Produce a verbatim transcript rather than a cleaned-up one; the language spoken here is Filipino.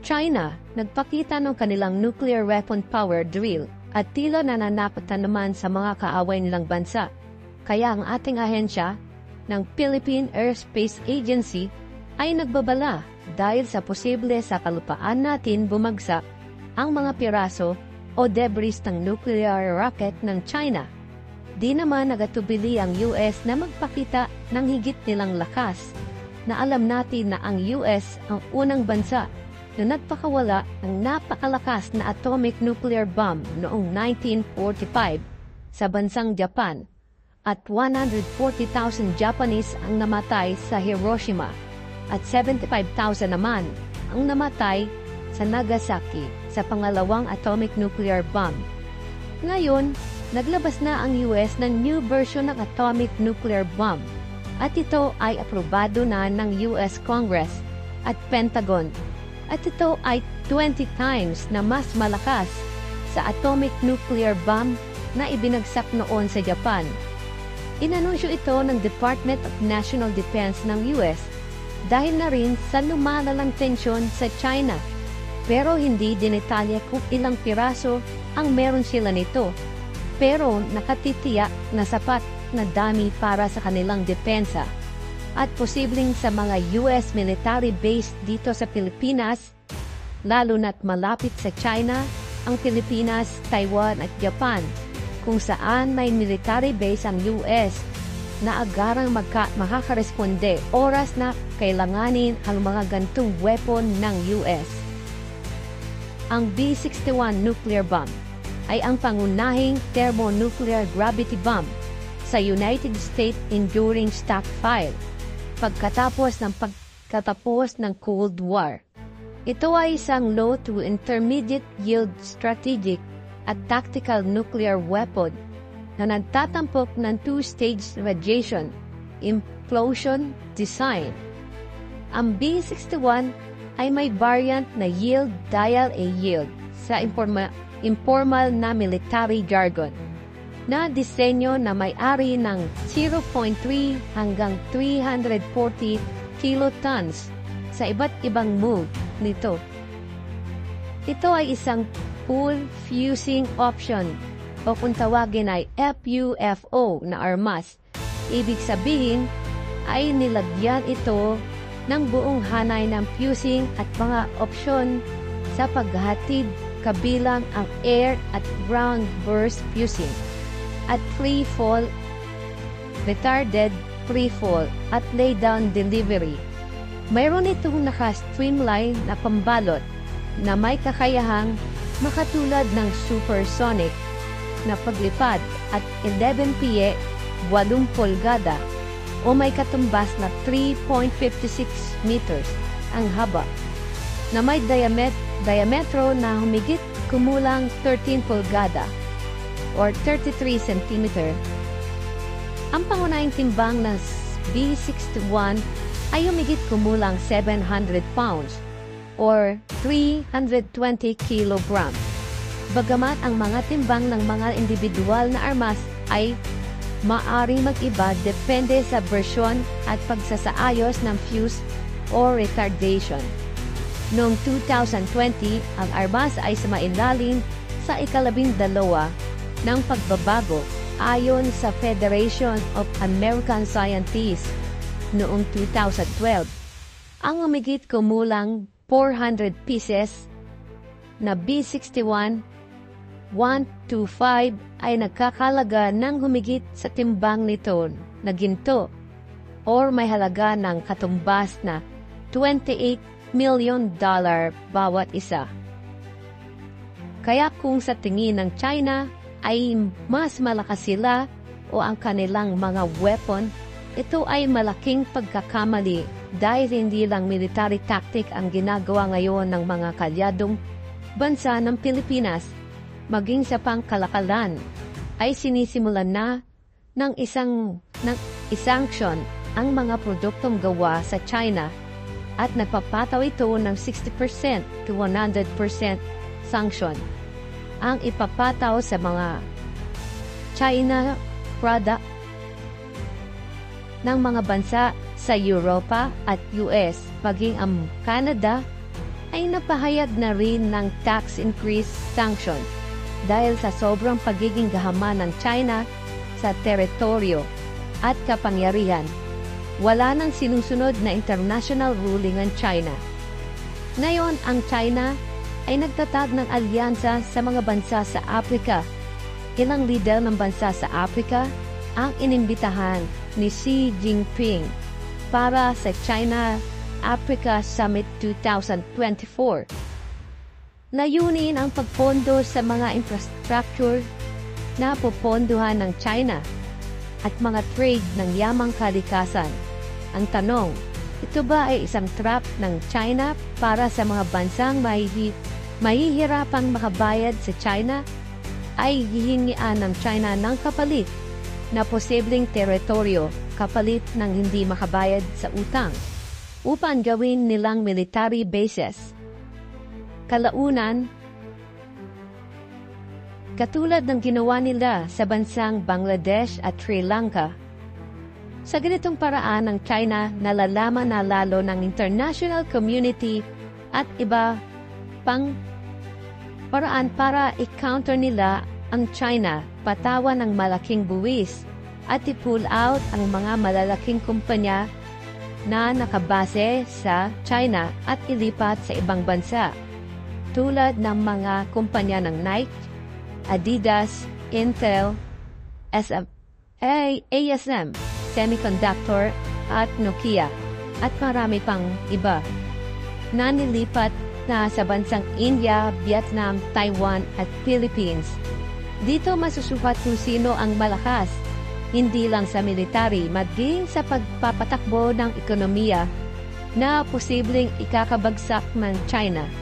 China, nagpakita ng kanilang nuclear weapon power drill at tila nananapatan naman sa mga kaaway nilang bansa. Kaya ang ating ahensya ng Philippine Airspace Agency ay nagbabala dahil sa posible sa kalupaan natin bumagsak ang mga piraso o debris ng nuclear rocket ng China. Di naman nagatubili ang U S na magpakita ng higit nilang lakas na alam natin na ang U S ang unang bansa na nagpakawala ng napakalakas na atomic nuclear bomb noong nineteen forty-five sa bansang Japan at one hundred forty thousand Japanese ang namatay sa Hiroshima at seventy-five thousand naman ang namatay sa Nagasaki sa pangalawang atomic nuclear bomb. Ngayon, naglabas na ang U S ng new version ng atomic nuclear bomb at ito ay aprobado na ng U S Congress at Pentagon. At ito ay twenty times na mas malakas sa atomic nuclear bomb na ibinagsak noon sa Japan. Inanunsyo ito ng Department of National Defense ng U S dahil na rin sa lumalalang tensyon sa China. Pero hindi dinetalya kung ilang piraso ang meron sila nito. Pero nakatitiyak na sapat na dami para sa kanilang depensa. At posibleng sa mga U S military base dito sa Pilipinas, lalo na't malapit sa China, ang Pilipinas, Taiwan at Japan, kung saan may military base ang U S na agarang magka makakaresponde oras na kailanganin ang mga gantong weapon ng U S. Ang B sixty-one nuclear bomb ay ang pangunahing thermonuclear gravity bomb sa United States Enduring Stockpile pagkatapos ng pagkatapos ng Cold War. Ito ay isang low to intermediate yield strategic at tactical nuclear weapon na nagtatampok ng two-stage radiation implosion design. Ang B sixty-one ay may variant na yield dial a yield sa informa informal na military jargon na disenyo na may-ari ng zero point three hanggang three hundred forty kilotons sa iba't ibang mode nito. Ito ay isang full fusing option o kung tawagin ay F U F O na armas. Ibig sabihin ay nilagyan ito ng buong hanay ng fusing at mga opsyon sa paghahatid kabilang ang air at ground burst fusing at free fall, retarded free fall at laydown delivery. Mayroon itong naka-streamline na pambalot na may kakayahang makatulad ng supersonic na paglipad at eleven piye, walong pulgada o may katumbas na three point five six meters ang haba na may diamet diametro na humigit kumulang thirteen pulgada or thirty-three centimeter. Ang pangunahing timbang ng B sixty-one ay humigit kumulang seven hundred pounds or three hundred twenty kilograms. Bagamat ang mga timbang ng mga individual na armas ay maaring mag-iba depende sa version at pagsasaayos ng fuse or retardation. Noong two thousand twenty, ang armas ay sumailalim sa ikalabing dalawa ng pagbabago ayon sa Federation of American Scientists noong two thousand twelve. Ang umigit kumulang four hundred pieces na B sixty-one one twenty-five ay nagkakalaga ng humigit sa timbang nito na ginto or may halaga ng katumbas na twenty-eight million dollar bawat isa. Kaya kung sa tingin ng China ay mas malakas sila o ang kanilang mga weapon, ito ay malaking pagkakamali dahil hindi lang military tactic ang ginagawa ngayon ng mga kalyadong bansa ng Pilipinas, maging sa pangkalakalan ay sinisimulan na ng isang ng isanction ang mga produktong gawa sa China at nagpapataw ito ng sixty percent to one hundred percent sanction ang ipapataw sa mga China product ng mga bansa sa Europa at U S, maging ang Canada, ay napahayag na rin ng tax increase sanction dahil sa sobrang pagiging gahaman ng China sa teritoryo at kapangyarihan. Wala nang sinusunod na international ruling ang China. Ngayon, ang China ay nagtatag ng alyansa sa mga bansa sa Afrika. Ilang lider ng bansa sa Afrika ang inimbitahan ni Xi Jinping para sa China-Africa Summit twenty twenty-four. Layunin ang pagpondo sa mga infrastructure na popondohan ng China at mga trade ng yamang kalikasan. Ang tanong, ito ba ay isang trap ng China para sa mga bansang mahihi, mahihirapang makabayad sa China? Ay hihingian ng China ng kapalit na posibleng teritoryo kapalit ng hindi makabayad sa utang upang gawin nilang military bases. Kalaunan, katulad ng ginawa nila sa bansang Bangladesh at Sri Lanka, sa ganitong paraan ng China nalalaman na lalo ng international community at iba pang paraan para i-counter nila ang China, patawan ng malaking buwis at i-pull out ang mga malalaking kumpanya na nakabase sa China at ilipat sa ibang bansa, tulad ng mga kumpanya ng Nike, Adidas, Intel, S M, A S M, Semiconductor at Nokia at marami pang iba na nilipat na sa bansang India, Vietnam, Taiwan at Philippines. Dito masusukat kung sino ang malakas, hindi lang sa military, maging sa pagpapatakbo ng ekonomiya na posibleng ikakabagsak ng China.